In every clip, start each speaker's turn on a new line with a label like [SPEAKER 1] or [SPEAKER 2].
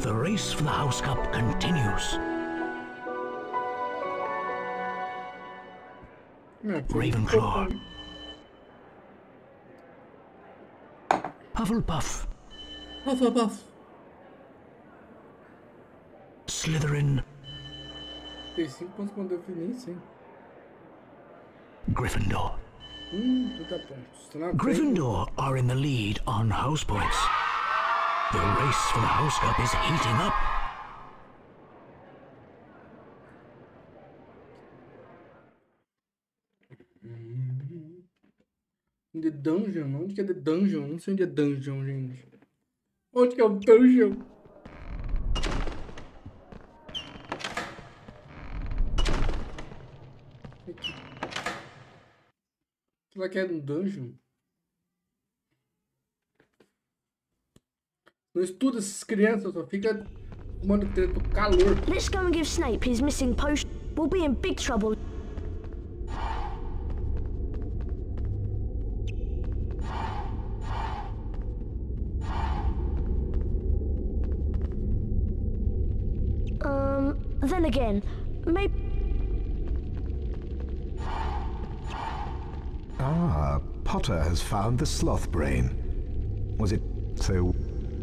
[SPEAKER 1] The race for the House Cup continues. Ravenclaw. Hufflepuff.
[SPEAKER 2] Hufflepuff.
[SPEAKER 1] Slytherin.
[SPEAKER 2] Tem 5 pontos pra definir, sim.
[SPEAKER 1] Gryffindor.
[SPEAKER 2] Tá bom.
[SPEAKER 1] Gryffindor are in the lead on house points. The race for the House Cup is heating up.
[SPEAKER 2] The Dungeon? Onde que é The Dungeon? Não sei onde é Dungeon, gente. Onde que é o Dungeon? Aqui. Será que é no Dungeon? Não estuda essas crianças, só fica tomando treta do calor.
[SPEAKER 3] Let's go and give Snape his missing potion. We'll be in big trouble. Then again, maybe...
[SPEAKER 4] Ah, Potter has found the sloth brain. Was it so...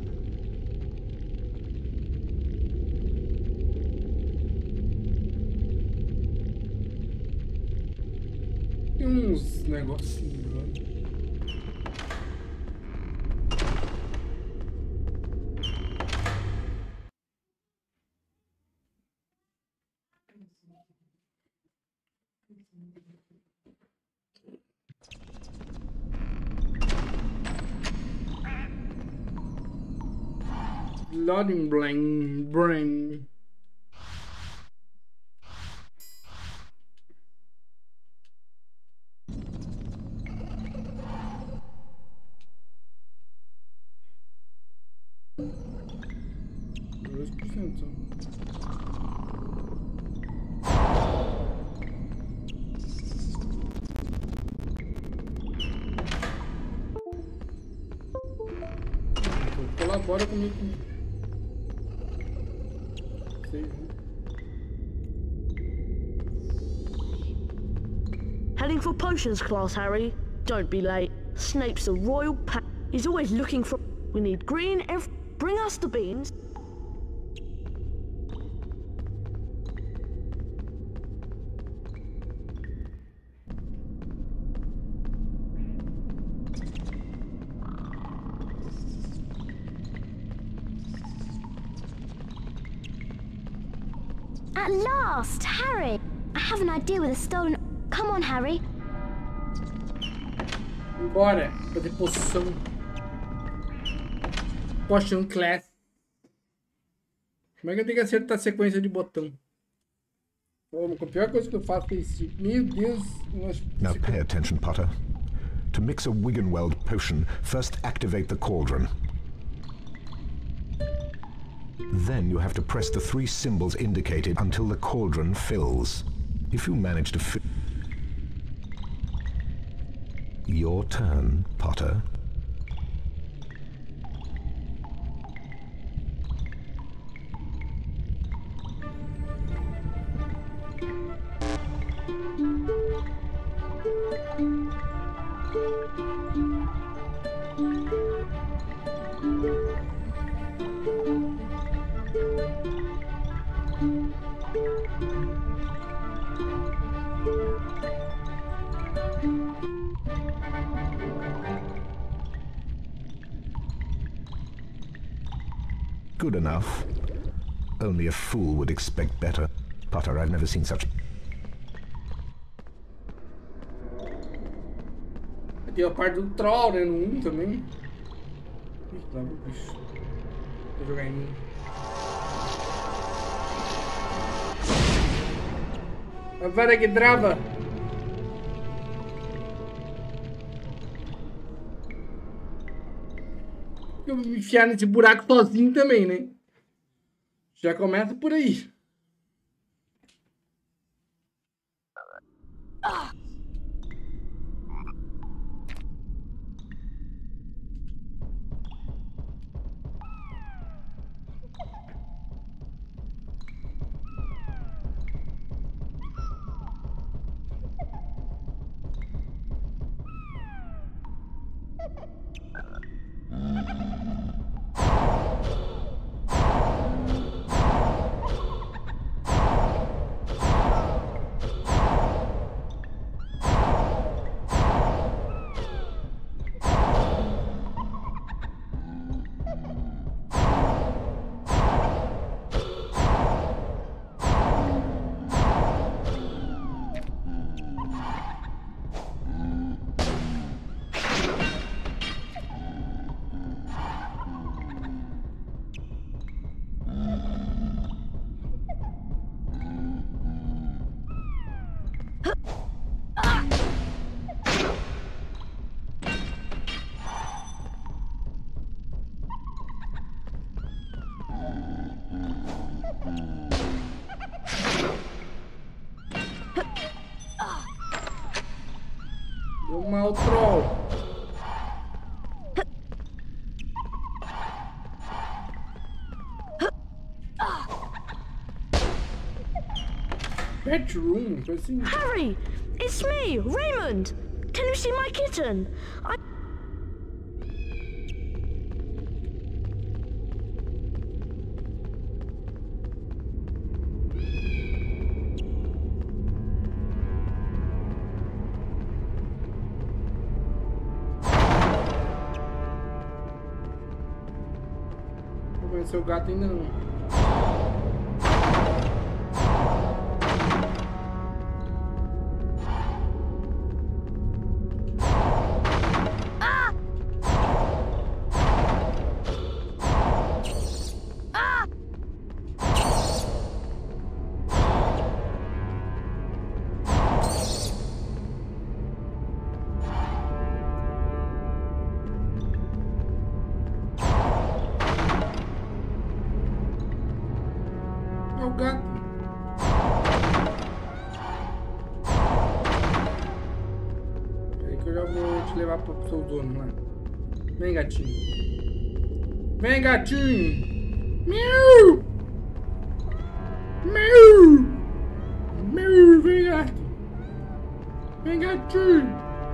[SPEAKER 2] Tem uns negocinhos lá. Loading brain. Colabora comigo.
[SPEAKER 3] Heading for potions class, Harry. Don't be late. Snape's a royal He's always looking for... We need green Bring us the beans.
[SPEAKER 5] At last, Harry! I have an idea with a stolen... Come on, Harry.
[SPEAKER 2] Bora, fazer poção. Potion class. Como é que eu tenho que acertar a sequência de botão? Pô, a pior coisa que eu faço é isso. Meu Deus.
[SPEAKER 4] Now pay attention, Potter. To mix a Wiggenweld potion, first activate the cauldron. Then you have to press the 3 symbols indicated until the cauldron fills. If you manage to fill... Your turn, Potter. Good enough. Only a fool would expect better. Potter, I've never seen such...
[SPEAKER 2] Aqui é a parte do troll, né? No 1 também. Ih, lá o bicho. Vou jogar em 1. A vara que trava. Eu vou me enfiar nesse buraco sozinho também, né? Já começa por aí. Deu mal, troll. Bedroom, coisa assim.
[SPEAKER 3] Harry, it's me, Raymond. Can you see my kitten?
[SPEAKER 2] Vou conhecer o gato ainda não. É o gato. Peraí que eu já vou te levar pro seu dono lá. Vem, gatinho. Vem, gatinho. Miau. Miau. Miau. Vem, gato. Vem, gatinho.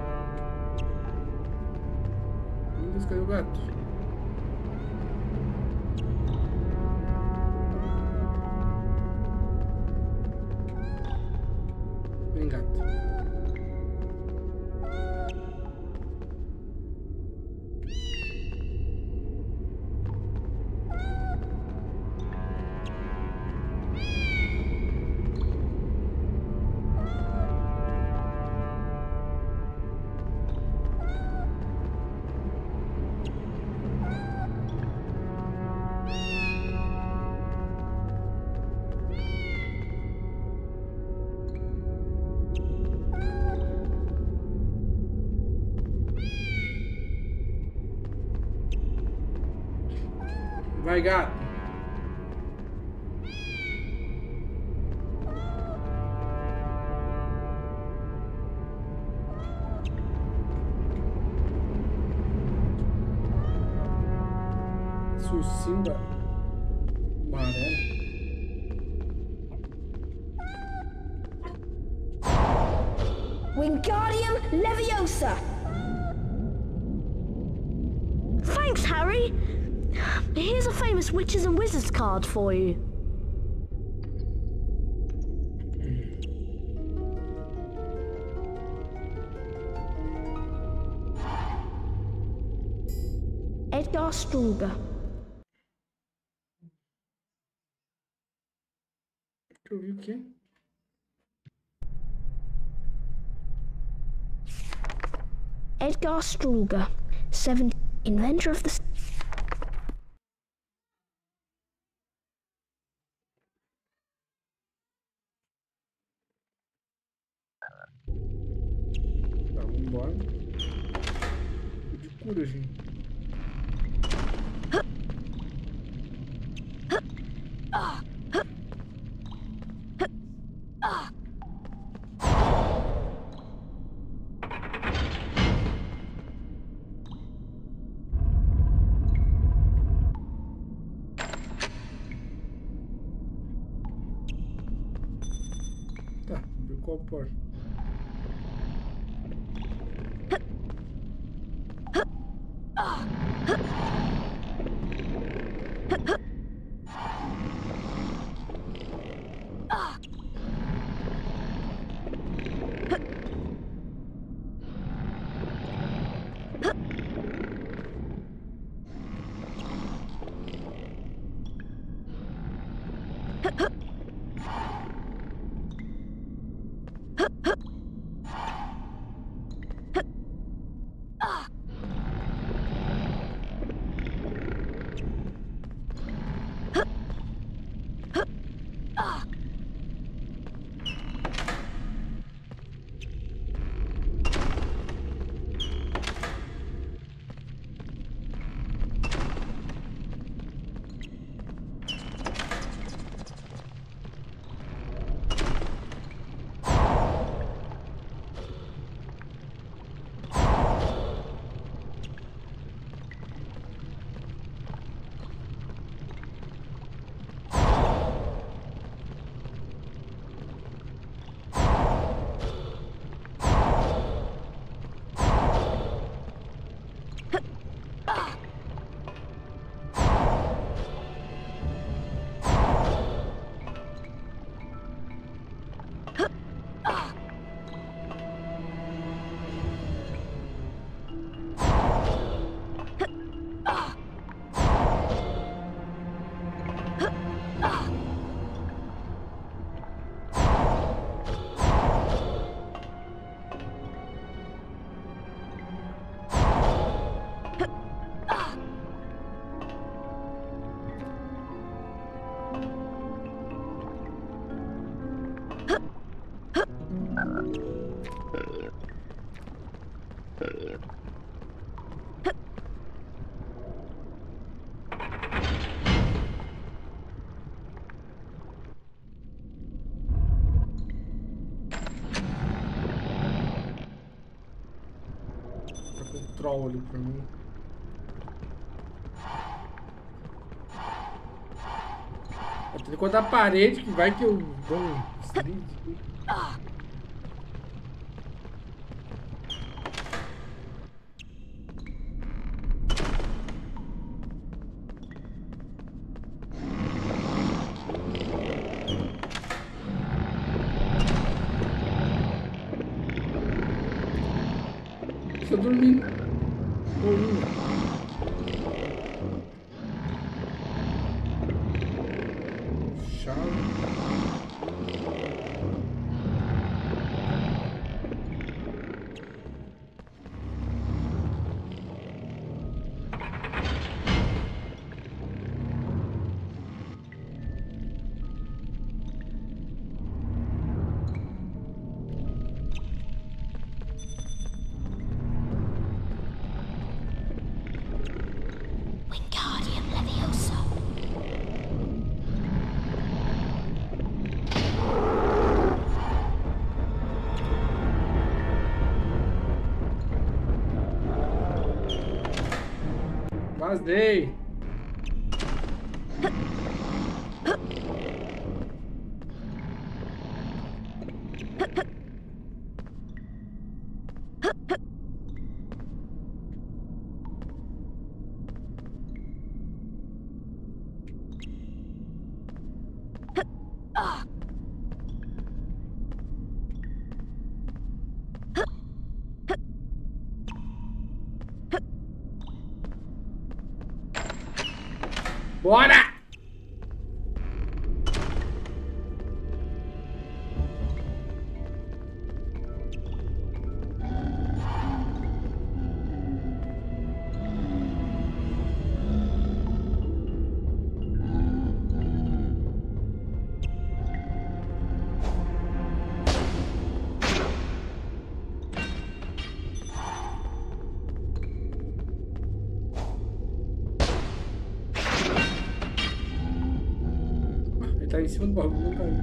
[SPEAKER 2] Meu Deus, cadê o gato? Vem, gato. Vai, gato. Sucimba amarelo.
[SPEAKER 5] Wingardium Leviosa!
[SPEAKER 3] Thanks, Harry. Here's a famous witches and wizards card for you. Edgar Struger.
[SPEAKER 2] Deixa eu ver o quê?
[SPEAKER 3] Edgar Struger, 7th inventor of the...
[SPEAKER 2] Tá, vambora. De cura, gente. Tá, vamos ver qual porta. Troll ali pra mim. Eu tenho que cortar a parede que vai que eu dou um slide aqui. Tô dormindo. Vazei. Bora! Tá em cima do bagulho, não caiu.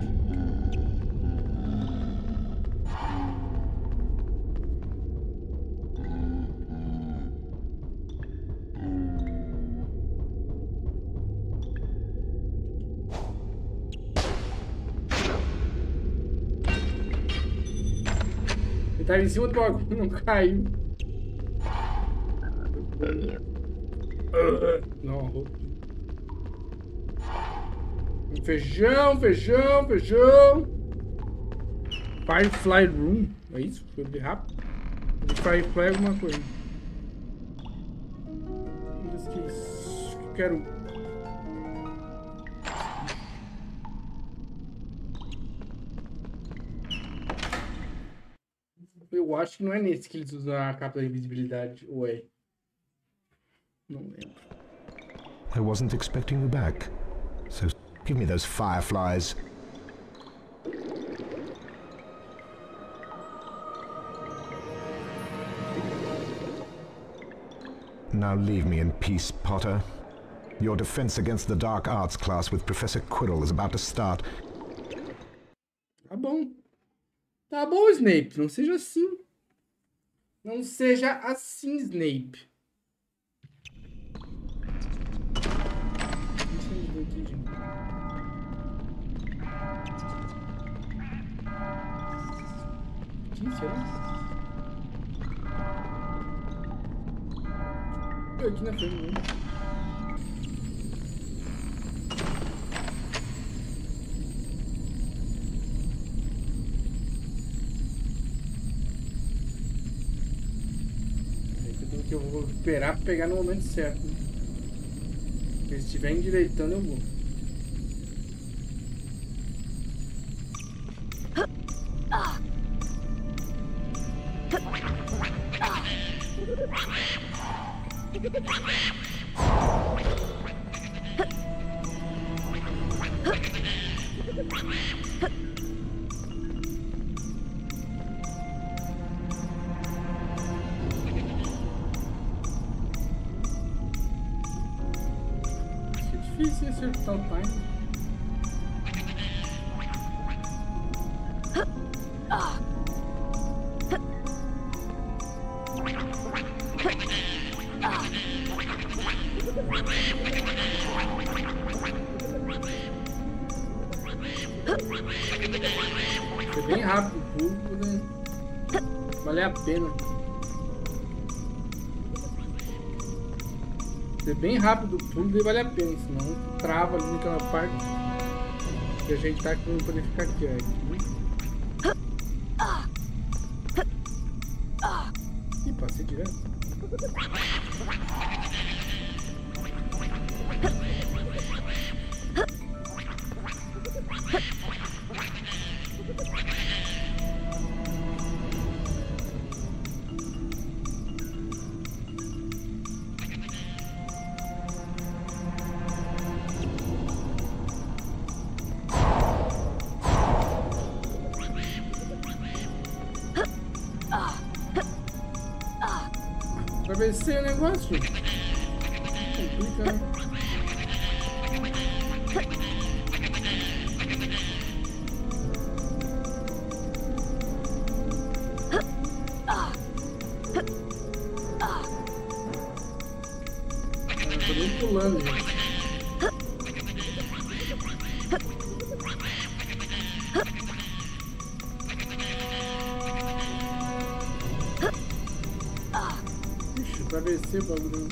[SPEAKER 2] Ele tá em cima do bagulho, não caiu. Não, Feijão, feijão, feijão. Firefly Room. É isso? Foi bem rápido. Firefly é alguma coisa. Que isso? Eu quero. Eu acho que não é nesse que eles usam a capa da invisibilidade. Ou é? Não lembro.
[SPEAKER 4] I wasn't expecting you back. So give me those fireflies. Now leave me in peace, Potter. Your defense against the dark arts class with Professor Quirrell is about to start.
[SPEAKER 2] Tá bom. Tá bom, Snape. Não seja assim. Não seja assim, Snape. Quem será? Aqui na frente mesmo. Eu vou esperar pra pegar no momento certo. Né? Se eles estiverem endireitando, eu vou. Difícil acertar o time. Foi bem rápido o pulo, né? Valeu a pena. Foi bem rápido o pulo e vale a pena, senão trava ali naquela parte que a gente tá com poder ficar aqui, ó. Ih, passei direto. Atravessei o negócio. Complica, né? Eu tô nem pulando, gente. Atravessei o bagulho.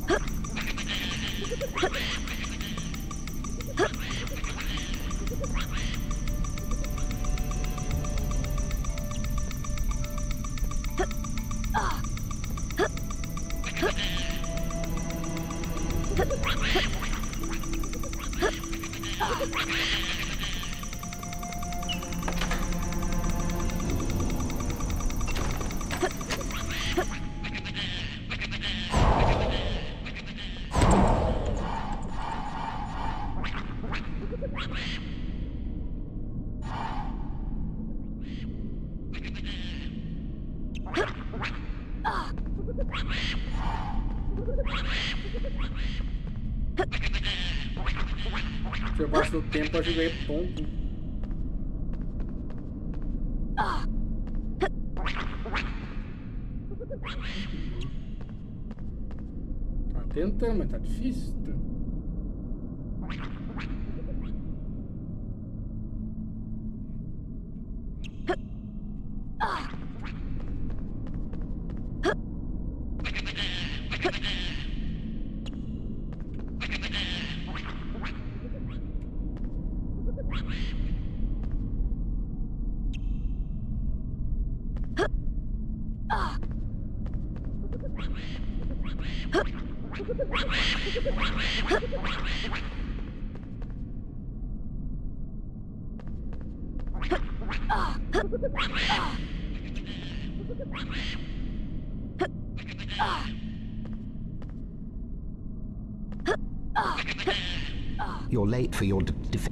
[SPEAKER 2] Se eu passo o tempo, eu joguei ponto. Tá tentando, mas tá difícil.
[SPEAKER 4] You're late for your defense.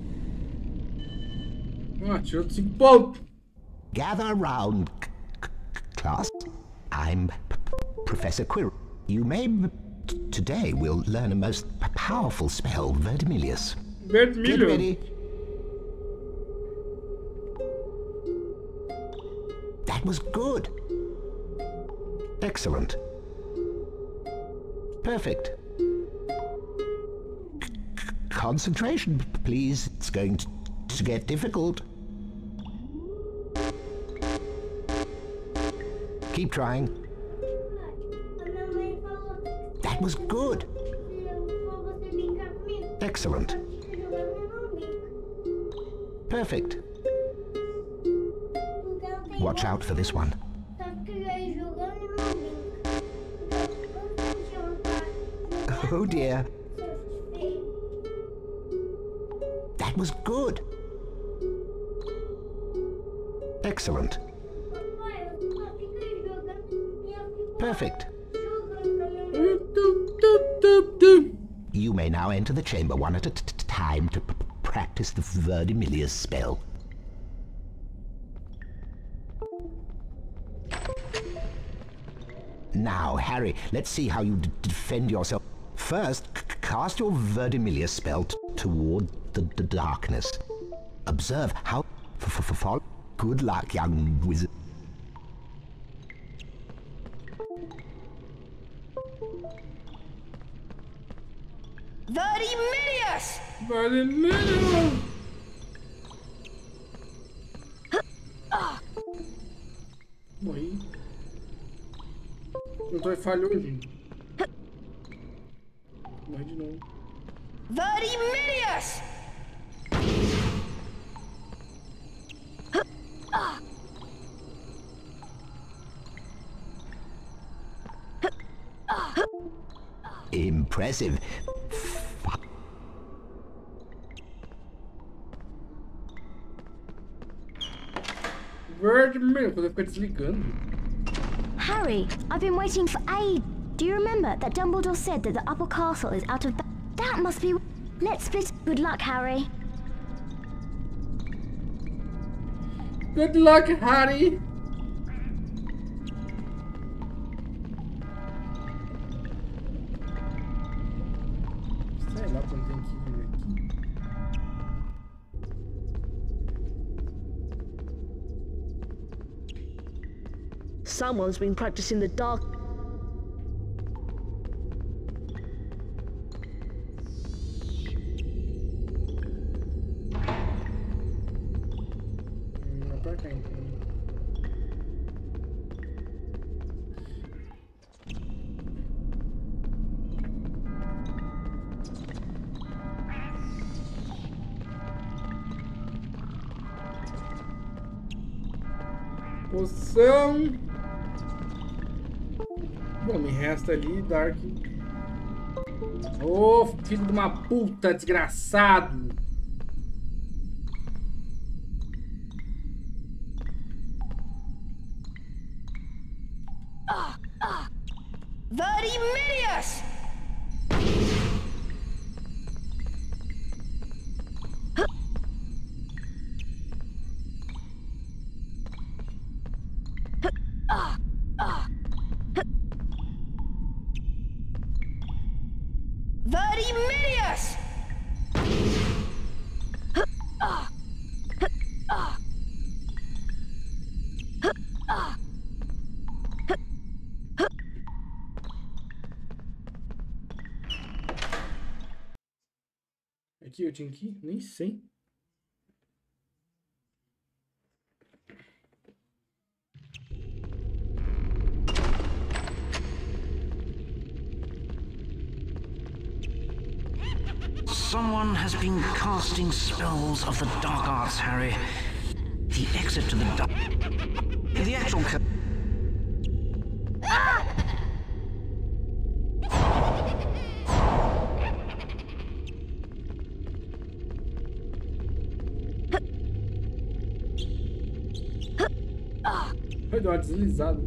[SPEAKER 2] Tirou 5 pontos.
[SPEAKER 4] Gather round, class. I'm Professor Quirrell. You may... Today we'll learn a most powerful spell, Verdimillious. Get ready. That was good. Excellent. Perfect. Concentration, please. It's going to get difficult. Keep trying. That was good. Excellent. Perfect. Watch out for this one. Oh dear. That was good. Excellent. Perfect. You may now enter the chamber one at a time to practice the Verdimillious spell. Now, Harry, let's see how you defend yourself. First, cast your Verdimillious spell toward the darkness. Observe how... Follow. Good luck, young wizard.
[SPEAKER 3] Verdimillious!
[SPEAKER 2] Verdimillious! Morri. O controle falhou, gente. Morri de novo.
[SPEAKER 3] Verdimillious!
[SPEAKER 4] Impressive.
[SPEAKER 2] Verdimillious, quando fica desligando.
[SPEAKER 5] Harry, I've been waiting for ages. Do you remember that Dumbledore said that the upper castle is out of... That must be... Let's split. Good luck, Harry.
[SPEAKER 2] Good luck, Harry. Sei lá quando tem que vir aqui.
[SPEAKER 3] Someone's been practicing the dark.
[SPEAKER 2] Pra cá, então. Poção. Bom, me resta ali, Dark. Ô, filho de uma puta, desgraçado.
[SPEAKER 3] Verdimillious! Verdimillious!
[SPEAKER 2] Aqui eu tinha que ir? Nem sei.
[SPEAKER 1] Someone has been casting spells of the dark arts, Harry. The exit to the dark... The actual...
[SPEAKER 2] Vai dar uma deslizada.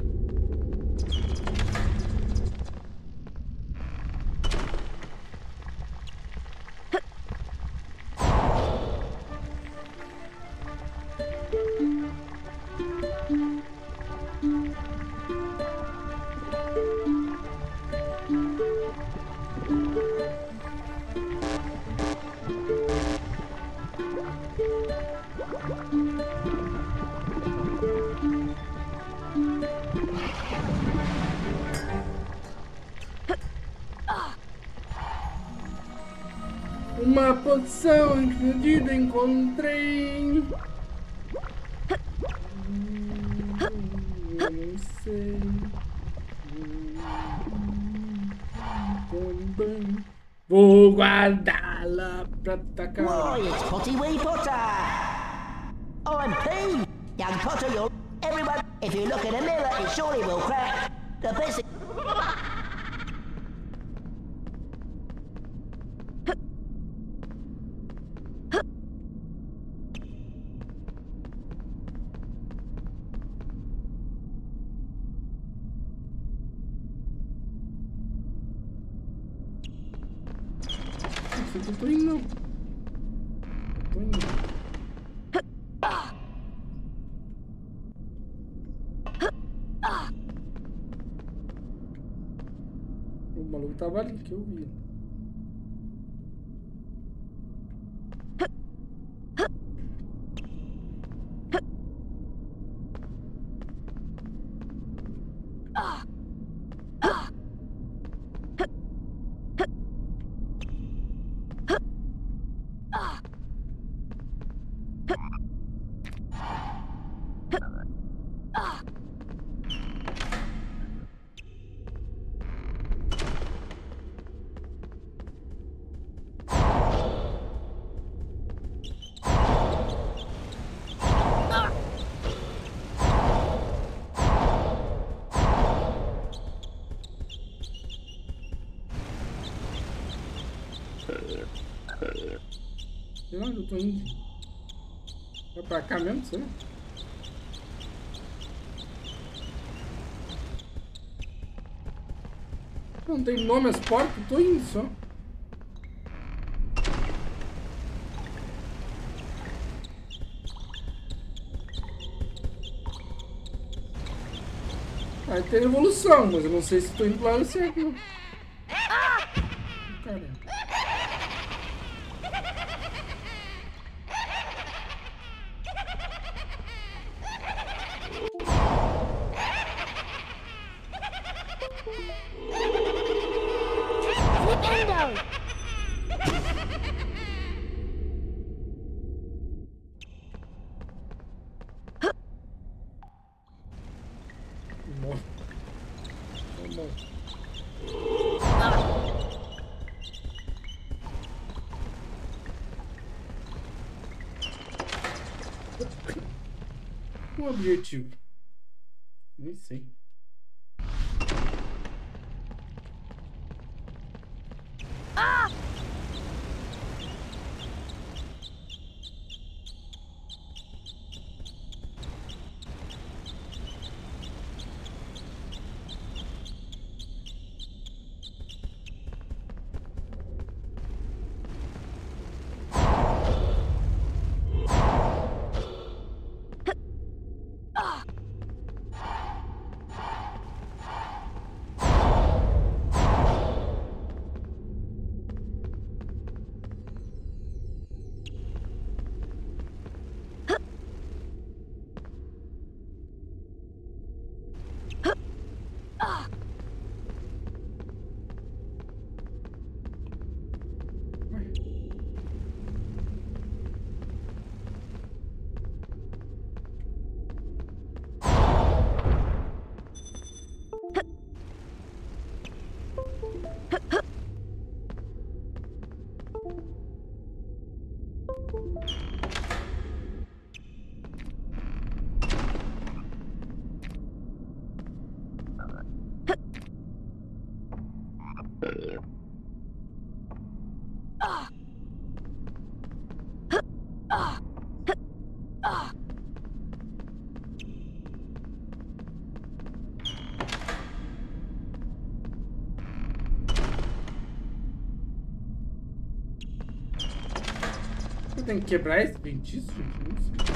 [SPEAKER 2] Uma poção escondida encontrei. Eu não sei. Vou guardá-la pra atacar.
[SPEAKER 6] Why, it's Potty Wee Potter! I'm P! Young Potter, you're... Everyone, if you look in a mirror, it surely will crack. The best...
[SPEAKER 2] Eu tô indo. Tô indo. O maluco tava ali que eu vi. Sei lá onde eu tô indo. Vai pra cá mesmo, sei lá. Não tem nome as portas, tô indo só. Vai ter evolução, mas eu não sei se tô indo pro lado certo, não. Caramba. O objetivo? Nem sei. Eu tenho que quebrar esse feitiço, gente? Não sei.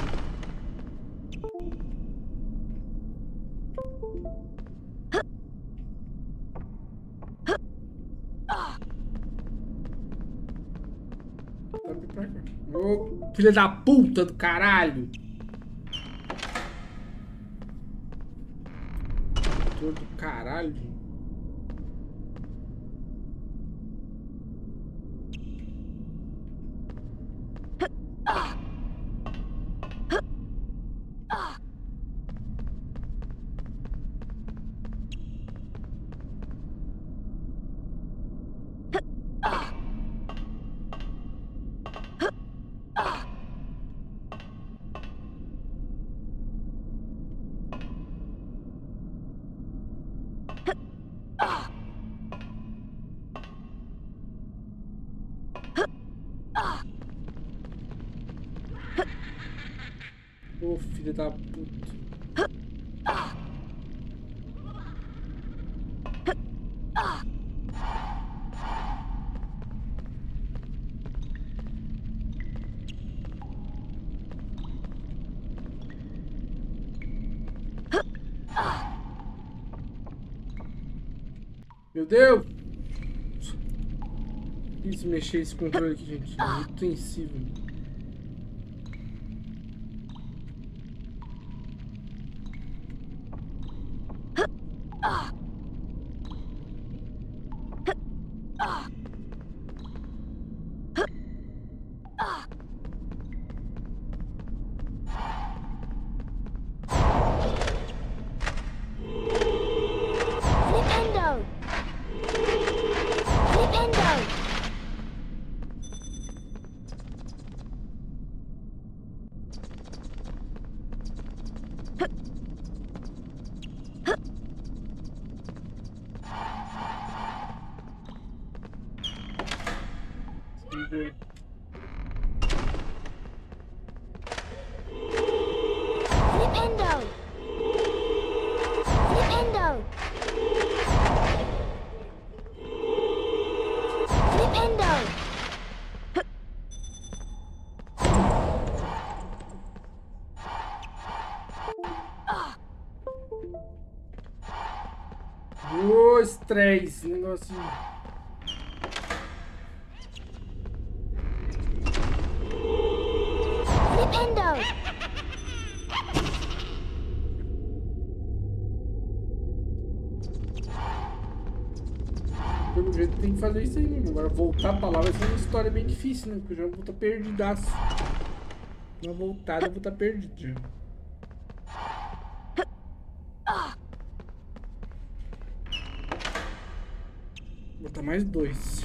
[SPEAKER 2] Ô, filha da puta do caralho! Todo do caralho, gente. Ô, filho da puta. Meu Deus! Isso, mexer esse controle aqui, gente. É muito sensível. Três, negocinho. Pelo jeito tem que fazer isso aí mesmo. Agora voltar pra lá vai ser uma história bem difícil, né? Porque eu já vou estar perdidaço. Na voltada eu vou estar perdido já. Vou botar mais 2.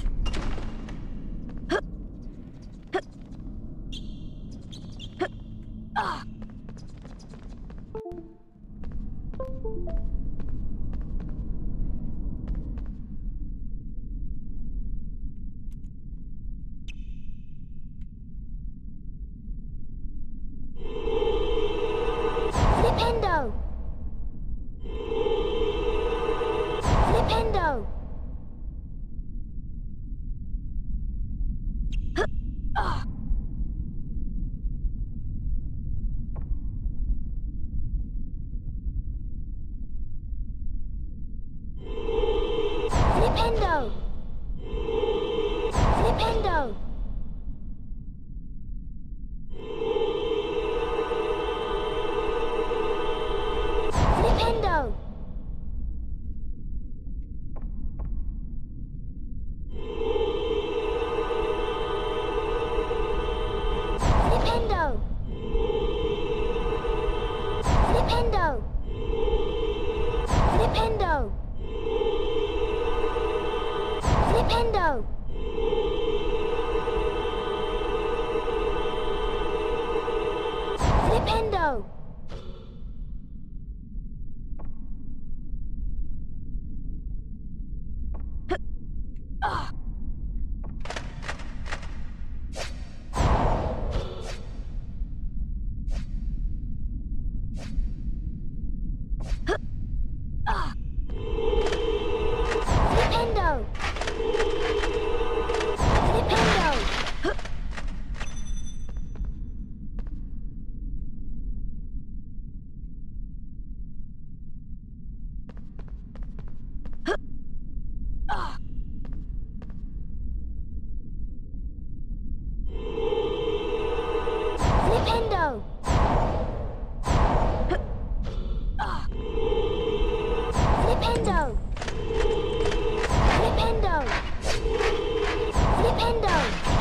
[SPEAKER 5] Flipendo! Flipendo! Flipendo! Flipendo!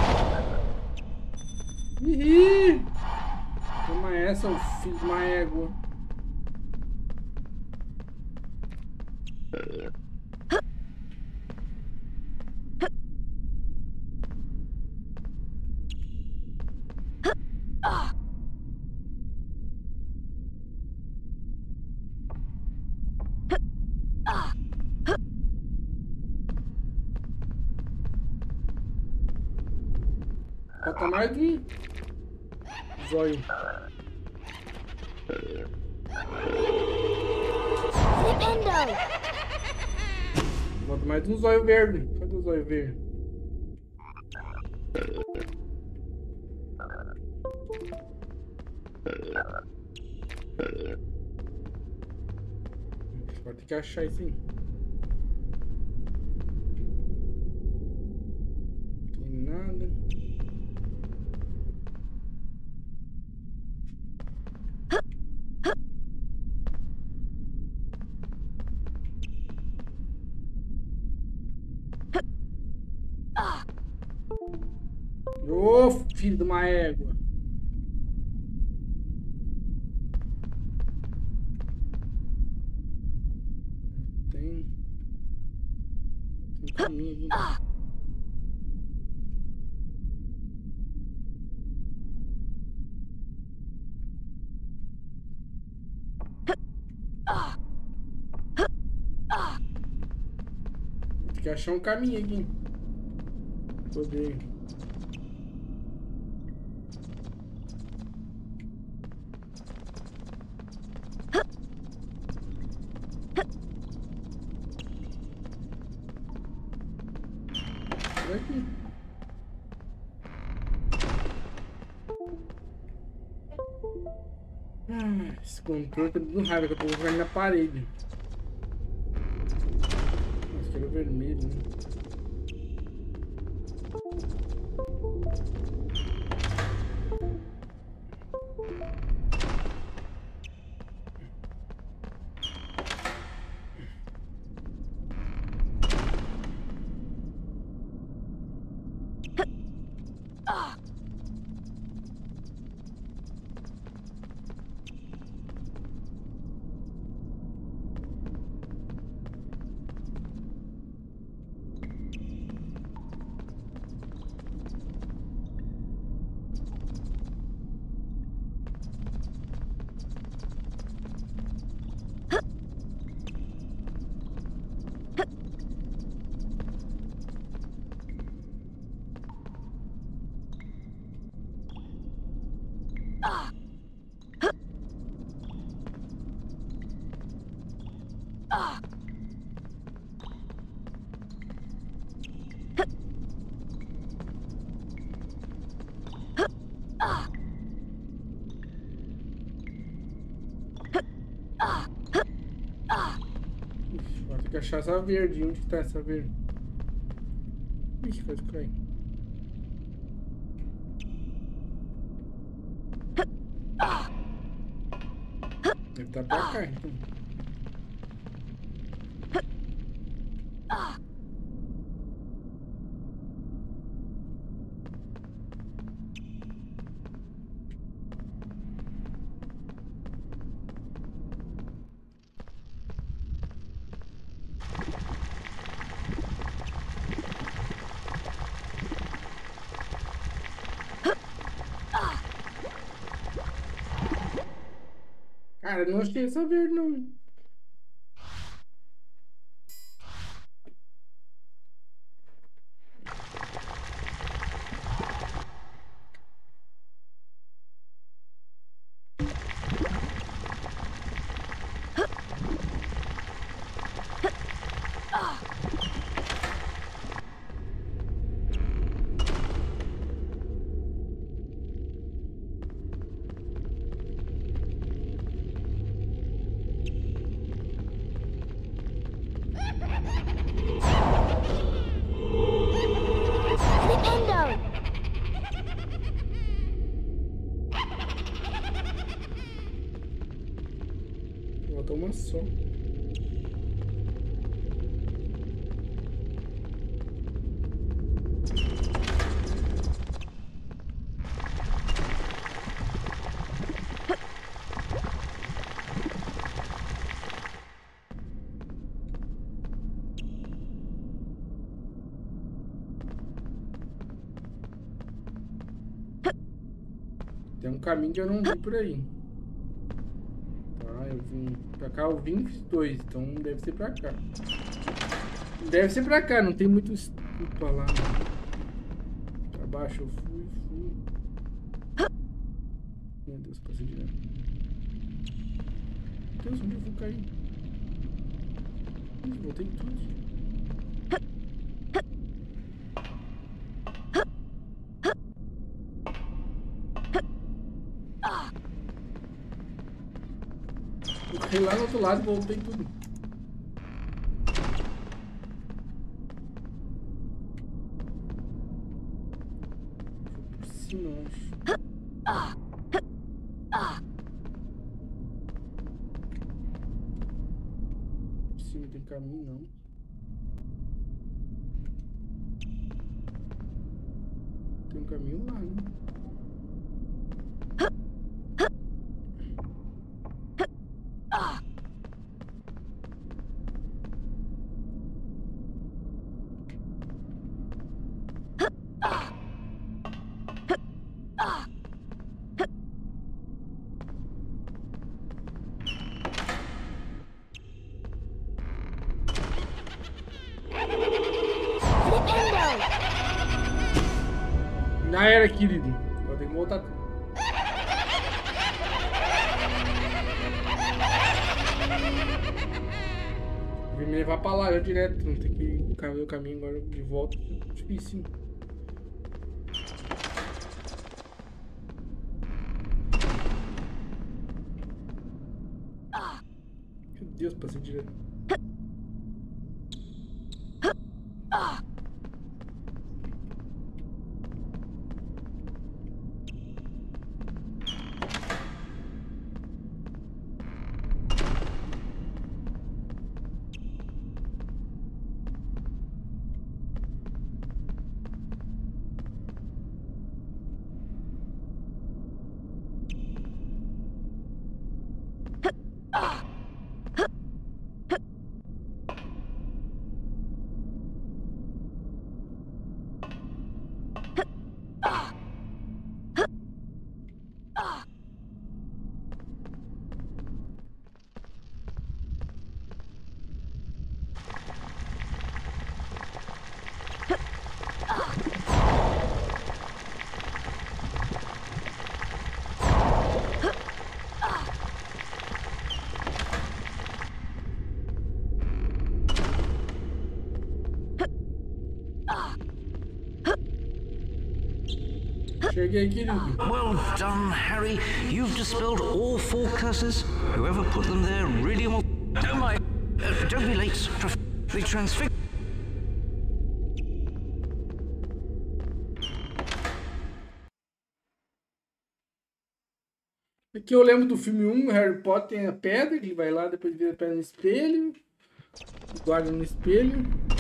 [SPEAKER 2] Ih! Toma essa, o filho de uma égua. Falta mais um zóio.
[SPEAKER 5] Flipendo!
[SPEAKER 2] Falta mais um zóio verde. Cadê o zóio verde? Vai ter que achar isso aí. Não tem nada. Ô, filho de uma égua. Tem um caminho aqui. Tem que achar um caminho aqui. Poder. Aqui. Esse controle tá dando raiva que eu tô jogando na parede. Nossa, que era vermelho, né? Vou ter que achar essa verde. Onde que tá essa verde? Ixi, quase cai. Deve estar pra cá, então. Cara, eu não achei essa verde, não. Falta uma só. Tem um caminho que eu não vi por aí. Tá, eu vim pra cá, eu vim fiz 2, então deve ser pra cá. Deve ser pra cá, não tem muito pra lá. Pra baixo eu fui. Meu Deus, passei direto. Meu Deus, onde eu vou cair? Ih, voltei tudo. Eu corri lá no outro lado e voltei tudo. Foi por cima, eu acho. Por cima tem caminho, não. Tem um caminho lá, né? Já era, querido. Vou ter que voltar. Vem me levar pra lá, já direto. Não tem que ver o caminho agora de volta. Difícil. Meu Deus, passei direto. Cheguei, querido.
[SPEAKER 1] Well done, Harry. You've dispelled all 4 curses. Whoever put them there really will... don't be late. They transfix...
[SPEAKER 2] Aqui eu lembro do filme 1, Harry Potter tem a pedra, que ele vai lá, depois vira a pedra no espelho. Guarda no espelho.